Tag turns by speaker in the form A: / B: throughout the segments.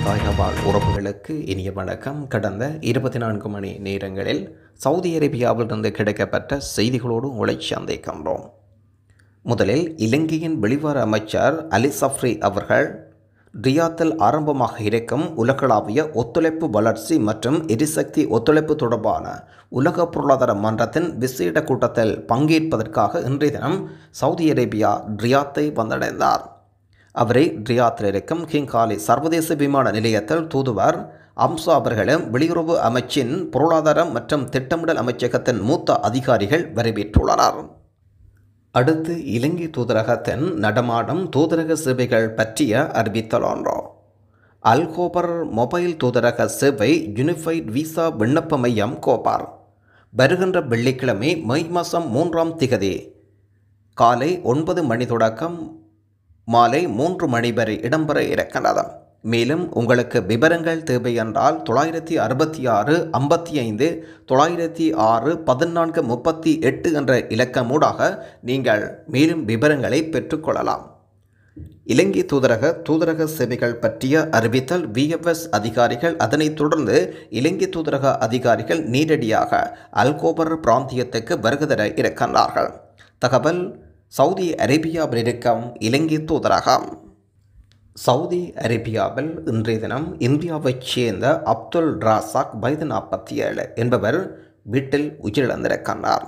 A: தாயக வாழ் உறவுகளுக்கு இனிய வணக்கம். கடந்த 24 மணி நேரங்களில் சவுதி அரேபியாவிலிருந்து கிடைக்கப்பட்ட செய்திகளோடு உங்களை சந்திக்கின்றோம். முதலில் இலங்கையின் வெளிவார அமைச்சர் அலி சஃப்ரி அவர்கள் ரியாத்தில் ஆரம்பமாக இருக்கும் உலகளாவிய ஒத்துழைப்பு வளர்ச்சி மற்றும் எரிசக்தி ஒத்துழைப்பு தொடர்பான உலக பொருளாதார மன்றத்தின் விசேட கூட்டத்தில் பங்கேற்பதற்காக இன்றைய தினம் சவுதி அரேபியா ரியாத்தை வந்தடைந்தார். அவரை ரியாத்தில் இருக்கும் கிங் காலித் சர்வதேச விமான நிலையத்தில் தூதுவர் அம்சா அவர்களும் வெளியுறவு அமைச்சின் பொருளாதாரம் மற்றும் திட்டமிடல் அமைச்சகத்தின் மூத்த அதிகாரிகள் வரவேற்றுள்ளனர். அடுத்து இலங்கை தூதரகத்தின் நடமாடும் தூதரக சேவைகள் பற்றிய அறிவித்தல் ஒன்று. அல்கோபர் மொபைல் தூதரக சேவை யூனிஃபைட் விசா விண்ணப்ப மையம் கோபார் வருகின்ற வெள்ளிக்கிழமை மே மாதம் 3ஆம் திகதி காலை 9 மணி தொடக்கம் மாலை 3 மணி வரை இடம்பெற இருக்கிறது. மேலும் உங்களுக்கு விவரங்கள் தேவை என்றால் 966 55 906 14 38 என்ற இலக்கமூடாக நீங்கள் மேலும் விவரங்களை பெற்றுக்கொள்ளலாம். இலங்கை தூதரக சேவைகள் பற்றிய அறிவித்தல் VFS அதிகாரிகள், அதனைத் தொடர்ந்து இலங்கை தூதரக அதிகாரிகள் நேரடியாக அல்கோபர் பிராந்தியத்துக்கு வருகை தர இருக்கின்றார்கள். தகவல் சவுதி அரேபியாவில் இருக்கும் இலங்கை தூதரகம். சவுதி அரேபியாவில் இன்றைய தினம் இந்தியாவைச் சேர்ந்த அப்துல் ராசாக் வயது 47 என்பவர் வீட்டில் உயிரிழந்திருக்கின்றார்.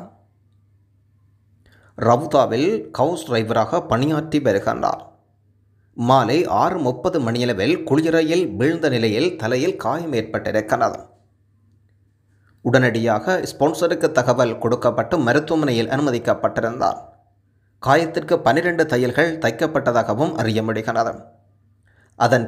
A: ரவுதாவில் ஹவுஸ் டிரைவராக பணியாற்றி வருகின்றார். மாலை 6:30 மணியளவில் குளியறையில் வீழ்ந்த நிலையில் தலையில் காயம் ஏற்பட்டிருக்கிறது. உடனடியாக ஸ்பான்சருக்கு தகவல் கொடுக்கப்பட்டு மருத்துவமனையில் அனுமதிக்கப்பட்டிருந்தார். காயத்திற்கு 12 தையல்கள் தைக்கப்பட்டதாகவும் அறிய முடிகிறது. அதன்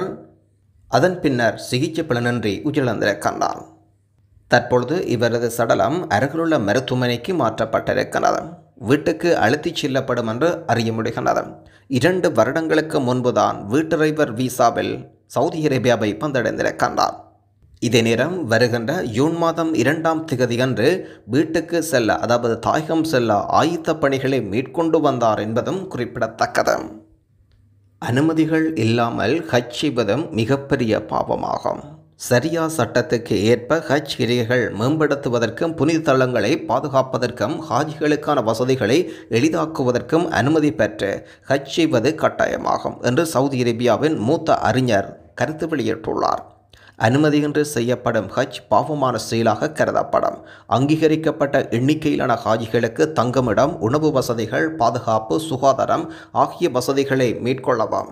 A: பின்னர் சிகிச்சை பலனின்றி உயிரிழந்திருக்கின்றார். தற்பொழுது இவரது சடலம் அருகிலுள்ள மருத்துவமனைக்கு மாற்றப்பட்டிருக்கிறது. வீட்டுக்கு அழைத்துச் செல்லப்படும் என்று அறிய முடிகிறது. 2 வருடங்களுக்கு முன்புதான் வீட்டு டிரைவர் விசாவில் சவுதி அரேபியாவை வந்தடைந்திருக்கின்றார். இதே நேரம் வருகின்ற ஜூன் மாதம் 2ஆம் திகதி அன்று வீட்டுக்கு செல்ல, அதாவது தாயகம் செல்ல ஆயத்த பணிகளை மேற்கொண்டு வந்தார் என்பதும் குறிப்பிடத்தக்கது. அனுமதிகள் இல்லாமல் ஹஜ் செய்வதும் மிகப்பெரிய பாவமாகும். சரியா சட்டத்துக்கு ஏற்ப ஹஜ் கிரியைகள் மேம்படுத்துவதற்கும் புனித தலங்களை பாதுகாப்பதற்கும் ஹாஜிகளுக்கான வசதிகளை எளிதாக்குவதற்கும் அனுமதி பெற்று ஹஜ் செய்வது கட்டாயமாகும் என்று சவுதி அரேபியாவின் மூத்த அறிஞர் கருத்து வெளியிட்டுள்ளார். அனுமதியின்றி செய்யப்படும் ஹஜ் பாவமான செயலாக கருதப்படும். அங்கீகரிக்கப்பட்ட எண்ணிக்கையிலான ஹாஜிகளுக்கு தங்குமிடம், உணவு வசதிகள், பாதுகாப்பு, சுகாதாரம் ஆகிய வசதிகளை மேற்கொள்ளவும்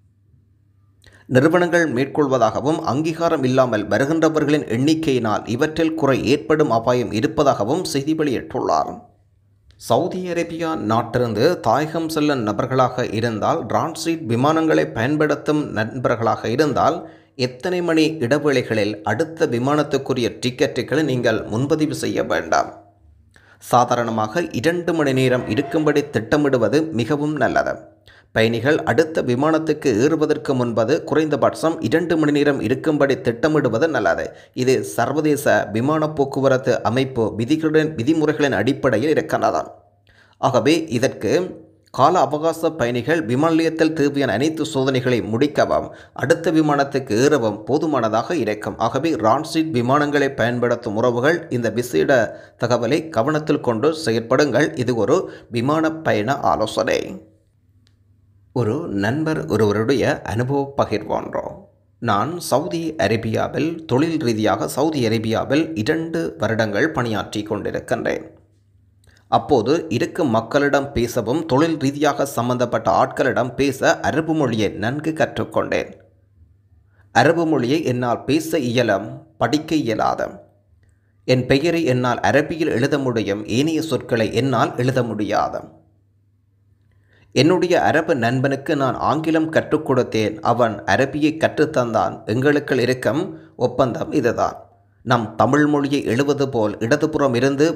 A: நிறுவனங்கள் மேற்கொள்வதாகவும், அங்கீகாரம் இல்லாமல் வருகின்றவர்களின் எண்ணிக்கையினால் இவற்றில் குறை ஏற்படும் அபாயம் இருப்பதாகவும் செய்தி வெளியிட்டுள்ளார். சவுதி அரேபியா நாட்டிலிருந்து தாயகம் செல்லும் நபர்களாக இருந்தால், டிரான்சிட் விமானங்களை பயன்படுத்தும் நண்பர்களாக இருந்தால் எத்தனை மணி இடைவேளைகளில் அடுத்த விமானத்துக்குரிய டிக்கெட்டுகளை நீங்கள் முன்பதிவு செய்ய வேண்டாம். சாதாரணமாக 2 மணி நேரம் இருக்கும்படி திட்டமிடுவது மிகவும் நல்லது. பயணிகள் அடுத்த விமானத்துக்கு ஏறுவதற்கு முன்பது குறைந்தபட்சம் 2 மணி நேரம் இருக்கும்படி திட்டமிடுவது நல்லது. இது சர்வதேச விமான போக்குவரத்து அமைப்பு விதிமுறைகளின் அடிப்படையில் இருக்கிறது. ஆகவே இதற்கு கால அவகாச பயணிகள் விமான நிலையத்தில் தேவையான அனைத்து சோதனைகளை முடிக்கவும் அடுத்த விமானத்துக்கு ஏறவும் போதுமானதாக இருக்கும். ஆகவே டிரான்சிட் விமானங்களை பயன்படுத்தும் உறவுகள் இந்த விசேட தகவலை கவனத்தில் கொண்டு செயற்படுங்கள். இது ஒரு விமான பயண ஆலோசனை. ஒரு நண்பர் ஒருவருடைய அனுபவ பகிர்வோன்றோம். நான் சவுதி அரேபியாவில் தொழில் ரீதியாக சவுதி அரேபியாவில் 2 வருடங்கள் பணியாற்றி கொண்டிருக்கின்றேன். அப்போது இருக்கும் மக்களிடம் பேசவும் தொழில் ரீதியாக சம்பந்தப்பட்ட ஆட்களிடம் பேச அரபு மொழியை நன்கு கற்றுக்கொண்டேன். அரபு மொழியை என்னால் பேச இயலும், படிக்க இயலாது. என் பெயரை என்னால் அரபியில் எழுத முடியும், ஏனைய சொற்களை என்னால் எழுத முடியாது. என்னுடைய அரபு நண்பனுக்கு நான் ஆங்கிலம் கற்றுக் கொடுத்தேன், அவன் அரபியை கற்றுத்தந்தான். எங்களுக்குள் இருக்கும் ஒப்பந்தம் இதுதான். நம் தமிழ் மொழியை எழுவது போல் இடதுபுறம் இருந்து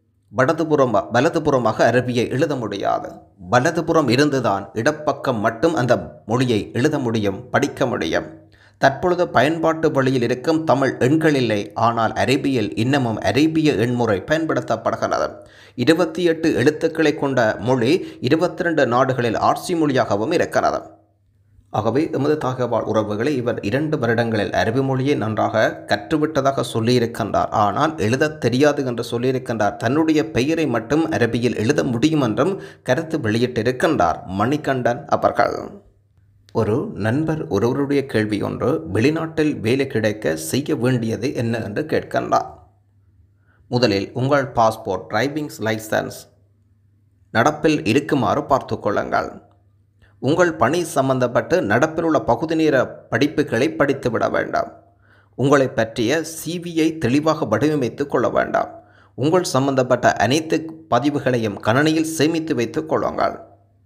A: வலதுபுறமாக அரபியை எழுத முடியாது. வலதுபுறம் இருந்துதான் இடப்பக்கம் மட்டும் அந்த மொழியை எழுத முடியும், படிக்க முடியும். தற்பொழுது பயன்பாட்டு வழியில் இருக்கும் தமிழ் எண்கள் இல்லை. ஆனால் அரேபியில் இன்னமும் அரேபிய எண்முறை பயன்படுத்தப்படுகிறது. 28 எழுத்துக்களை கொண்ட மொழி 22 நாடுகளில் ஆட்சி மொழியாகவும் இருக்கிறது. ஆகவே எமது தகவல் உறவுகளை இவர் 2 வருடங்களில் அரபி மொழியை நன்றாக கற்றுவிட்டதாக சொல்லியிருக்கின்றார். ஆனால் எழுதத் தெரியாது என்று சொல்லியிருக்கின்றார். தன்னுடைய பெயரை மட்டும் அரபியில் எழுத முடியும் என்றும் கருத்து வெளியிட்டிருக்கின்றார் மணிகண்டன் அவர்கள். ஒரு நண்பர் ஒருவருடைய கேள்வி ஒன்று, வெளிநாட்டில் வேலை கிடைக்க செய்ய வேண்டியது என்ன என்று கேட்கின்றார். முதலில் உங்கள் பாஸ்போர்ட், டிரைவிங் லைசன்ஸ் நடப்பில் இருக்குமாறு பார்த்து கொள்ளுங்கள். உங்கள் பணி சம்பந்தப்பட்டு நடப்பில் உள்ள பகுதி நேர படிப்புகளை படித்துவிட வேண்டாம். உங்களை பற்றிய சிவியை தெளிவாக வடிவமைத்து கொள்ள வேண்டாம். உங்கள் சம்பந்தப்பட்ட அனைத்து பதிவுகளையும் கணினியில் சேமித்து வைத்துக் கொள்ளுங்கள்.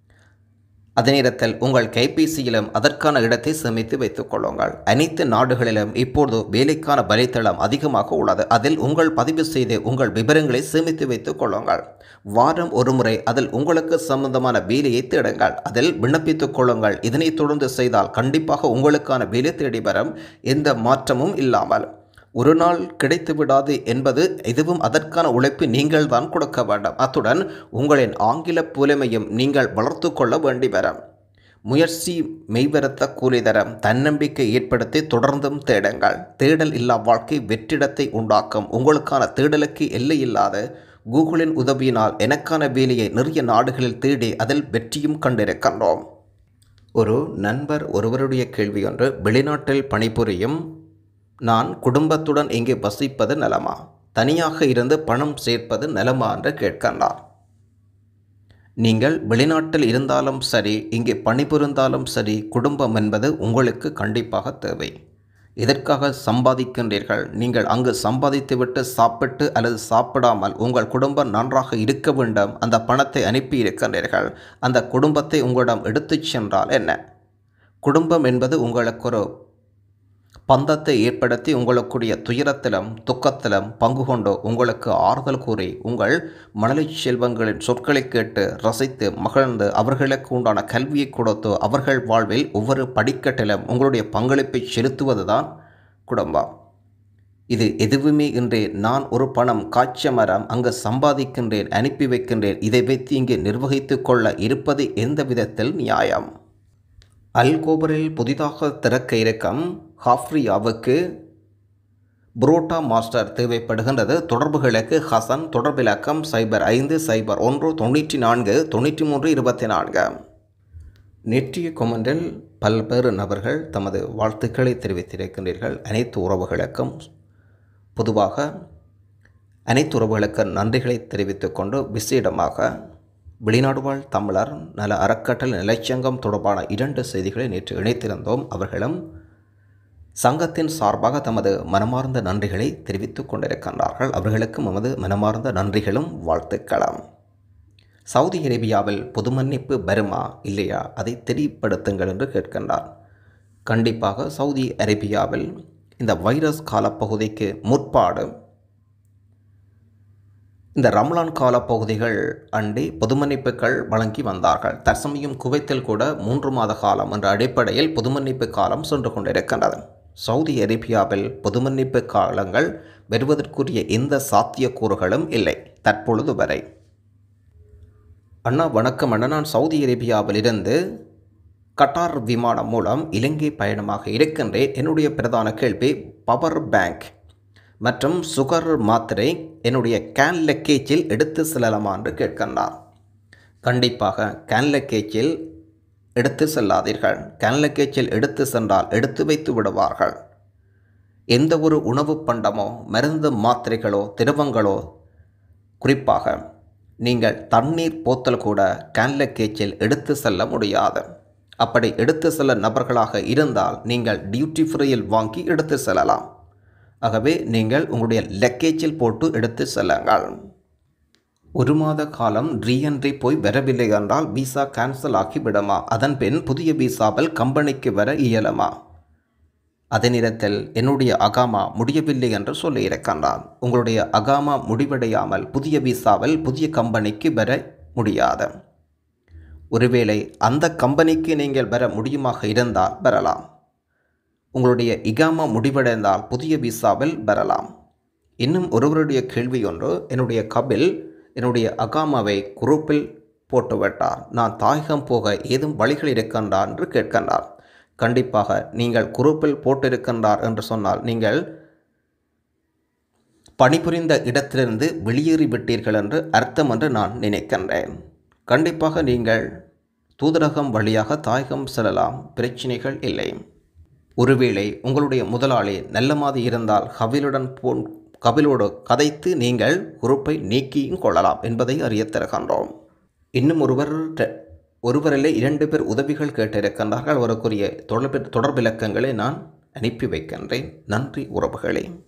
A: அதே நேரத்தில் உங்கள் கைபேசியிலும் அதற்கான இடத்தை சேமித்து வைத்துக் கொள்ளுங்கள். அனைத்து நாடுகளிலும் இப்போது வேலைக்கான வலைத்தளம் அதிகமாக உள்ளது. அதில் உங்கள் பதிவு செய்து உங்கள் விவரங்களை சேமித்து வைத்துக் கொள்ளுங்கள். வாரம் ஒரு முறை அதில் உங்களுக்கு சம்பந்தமான வேலையை தேடுங்கள். அதில் விண்ணப்பித்துக் கொள்ளுங்கள். இதனை தொடர்ந்து செய்தால் கண்டிப்பாக உங்களுக்கான வேலை தேடி வரும், எந்த மாற்றமும் இல்லாமல். ஒரு நாள் கிடைத்து விடாது என்பது எதுவும் அதற்கான உழைப்பு நீங்கள் தான் கொடுக்க வேண்டும். அத்துடன் உங்களின் ஆங்கில புலமையும் நீங்கள் வளர்த்து கொள்ள வேண்டி வரும். முயற்சி மெய்வரத்த கூலி தரம். தன்னம்பிக்கை ஏற்படுத்தி தொடர்ந்தும் தேடுங்கள். தேடல் இல்லா வாழ்க்கை வெற்றிடத்தை உண்டாக்கும். உங்களுக்கான தேடலுக்கு எல்லை இல்லாத கூகுளின் உதவியினால் எனக்கான வேலையை நிறைய நாடுகளில் தேடி அதில் வெற்றியும் கண்டிருக்கின்றோம். ஒரு நண்பர் ஒருவருடைய கேள்வி ஒன்று, வெளிநாட்டில் பணிபுரியும் நான் குடும்பத்துடன் இங்கே வசிப்பது நலமா, தனியாக இருந்து பணம் சேர்ப்பது நலமா என்று கேட்கின்றார். நீங்கள் வெளிநாட்டில் இருந்தாலும் சரி, இங்கே பணிபுரிந்தாலும் சரி, குடும்பம் என்பது உங்களுக்கு கண்டிப்பாக தேவை. எதற்காக சம்பாதிக்கின்றீர்கள்? நீங்கள் அங்கு சம்பாதித்துவிட்டு சாப்பிட்டு அல்லது சாப்பிடாமல் உங்கள் குடும்பம் நன்றாக இருக்க வேண்டும். அந்த பணத்தை அனுப்பி இருக்கின்றீர்கள். அந்த குடும்பத்தை உங்களிடம் எடுத்துச் சென்றால் என்ன? குடும்பம் என்பது உங்களுக்கு ஒரு பந்தத்தை ஏற்படுத்தி உங்களுக்குரிய துயரத்திலும் துக்கத்திலும் பங்கு கொண்டு உங்களுக்கு ஆறுதல் கூறி உங்கள் மழலை செல்வங்களின் சொற்களை கேட்டு ரசித்து மகிழ்ந்து அவர்களுக்கு உண்டான கல்வியை கொடுத்து அவர்கள் வாழ்வில் ஒவ்வொரு படிக்கட்டிலும் உங்களுடைய பங்களிப்பை செலுத்துவதுதான் குடும்பம். இது எதுவுமே இன்றி நான் ஒரு பணம் காய்ச்ச மரம் அங்கு சம்பாதிக்கின்றேன், அனுப்பி வைக்கின்றேன், இதை வைத்து இங்கே நிர்வகித்து கொள்ள இருப்பது எந்த விதத்தில் நியாயம்? அல்கோபரில் புதிதாக திறக்க இருக்கும் ஹாஃப்ரியாவுக்கு புரோட்டா மாஸ்டர் தேவைப்படுகின்றது. தொடர்புகளுக்கு ஹசன், தொடர்பிலக்கம் 0501949324. நேற்றைய கொமெண்டில் பல்வேறு நபர்கள் தமது வாழ்த்துக்களை தெரிவித்திருக்கின்றீர்கள். அனைத்து உறவுகளுக்கும் பொதுவாக அனைத்து உறவுகளுக்கு நன்றிகளை தெரிவித்துக்கொண்டு விசேடமாக வெளிநாடு வாழ் தமிழர் நல அறக்கட்டளை நிலைச்சங்கம் தொடர்பான 2 செய்திகளை நேற்று இணைத்திருந்தோம். அவர்களும் சங்கத்தின் சார்பாக தமது மனமார்ந்த நன்றிகளை தெரிவித்துக் கொண்டிருக்கின்றார்கள். அவர்களுக்கும் நமது மனமார்ந்த நன்றிகளும் வாழ்த்துக்களும். சவுதி அரேபியாவில் பொது மன்னிப்பு வருமா இல்லையா, அதை தெரியப்படுத்துங்கள் என்று கேட்கின்றார். கண்டிப்பாக சவுதி அரேபியாவில் இந்த வைரஸ் காலப்பகுதிக்கு முற்பாடு இந்த ரம்லான் காலப்பகுதிகள் அண்டி பொது மன்னிப்புகள் வழங்கி வந்தார்கள். தற்சமயம் குவைத்தில் கூட 3 மாத காலம் என்ற அடிப்படையில் பொது மன்னிப்பு காலம் சென்று கொண்டிருக்கின்றது. சவுதி அரேபியாவில் பொது மன்னிப்பு காலங்கள் வருவதற்குரிய எந்த சாத்தியக்கூறுகளும் இல்லை தற்பொழுது வரை. அண்ணா வணக்கம் அண்ணா, நான் சவுதி அரேபியாவிலிருந்து கட்டார் விமானம் மூலம் இலங்கை பயணமாக இருக்கின்றேன். என்னுடைய பிரதான கேள்வி, பவர் பேங்க் மற்றும் சுகர் மாத்திரை என்னுடைய கேன் லக்கேஜில் எடுத்து செல்லலாமா என்று கேட்கின்றார். கண்டிப்பாக கேன் லக்கேஜில் எடுத்து செல்லாதீர்கள். கேன் லக்கேஜில் எடுத்து சென்றால் எடுத்து வைத்து விடுவார்கள். எந்த ஒரு உணவு பண்டமோ மருந்து மாத்திரைகளோ திரவங்களோ, குறிப்பாக நீங்கள் தண்ணீர் போத்தல் கூட கேன் லக்கேஜில் எடுத்து செல்ல முடியாது. அப்படி எடுத்து செல்ல நபர்களாக இருந்தால் நீங்கள் டியூட்டி ஃப்ரீயில் வாங்கி எடுத்து செல்லலாம். ஆகவே நீங்கள் உங்களுடைய லக்கேஜில் போட்டு எடுத்து செல்லுங்கள். 1 மாத காலம் ரீஎன்ட்ரி போய் வரவில்லை என்றால் விசா கேன்சல் ஆகிவிடுமா? அதன் பின் புதிய விசாவில் கம்பெனிக்கு வர இயலுமா? அதே நேரத்தில் என்னுடைய அகாமா முடியவில்லை என்று சொல்லியிருக்கின்றார். உங்களுடைய அகாமா முடிவடையாமல் புதிய விசாவில் புதிய கம்பெனிக்கு வர முடியாது. ஒருவேளை அந்த கம்பெனிக்கு நீங்கள் வர முடியுமாக இருந்தால் வரலாம். உங்களுடைய இகாமா முடிவடைந்தால் புதிய விசாவில் வரலாம். இன்னும் ஒருவருடைய கேள்வி ஒன்று, என்னுடைய கபில் என்னுடைய அகாமாவை குரூப்பில் போட்டுவிட்டார். நான் தாயகம் போக ஏதும் வழிகள் இருக்கின்றார் என்று கேட்கின்றார். கண்டிப்பாக நீங்கள் குரூப்பில் போட்டிருக்கின்றார் என்று சொன்னால் நீங்கள் பணிபுரிந்த இடத்திலிருந்து வெளியேறிவிட்டீர்கள் என்று அர்த்தம் என்று நான் நினைக்கின்றேன். கண்டிப்பாக நீங்கள் தூதரகம் வழியாக தாயகம் செல்லலாம், பிரச்சனைகள் இல்லை. ஒருவேளை உங்களுடைய முதலாளி நல்ல மாதிரி இருந்தால் கபிலோடு கதைத்து நீங்கள் குரூப்பை நீக்கியும் கொள்ளலாம் என்பதை அறியத் தருகின்றோம். இன்னும் ஒருவரில் 2 பேர் உதவிகள் கேட்டிருக்கின்றார்கள். அவருக்குரிய தொடர்பிலக்கங்களை நான் அனுப்பி வைக்கின்றேன். நன்றி உறவுகளே.